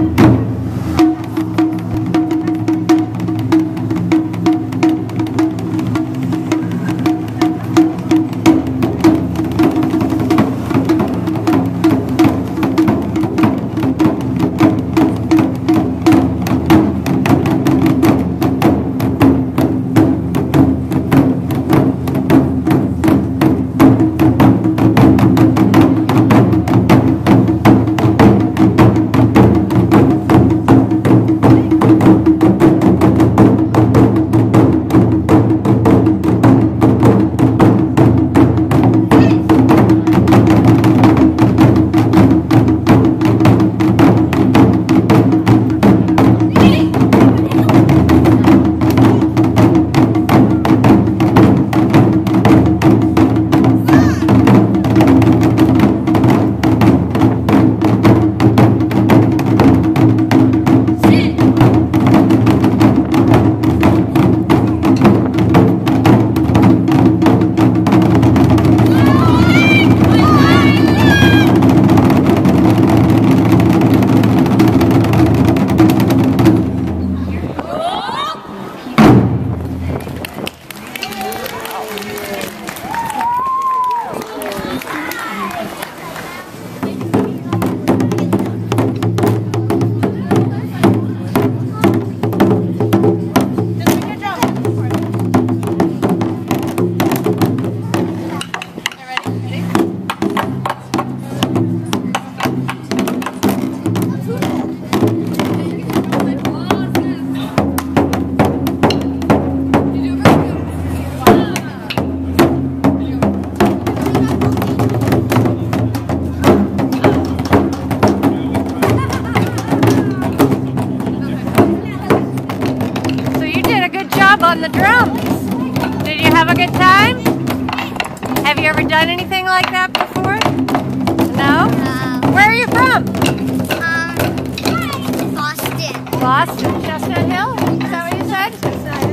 On the drums. Did you have a good time? Have you ever done anything like that before? No? Where are you from? Boston. Boston? Chestnut Hill? Is that what you said? Chestnut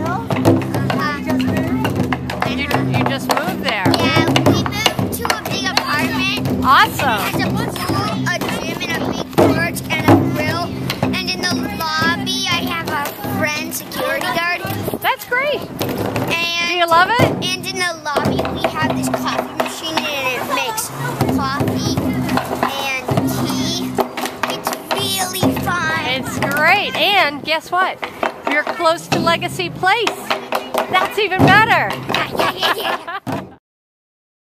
Hill? You just moved there. Yeah, we moved to a big apartment. Awesome. It has a pool, a gym, and a big porch, and a grill. And in the lobby, I have a friend security guard. That's great. And do you love it? And in the lobby, we have this coffee machine, and it makes coffee and tea. It's really fun. It's great. And guess what? You're close to Legacy Place. That's even better. Yeah.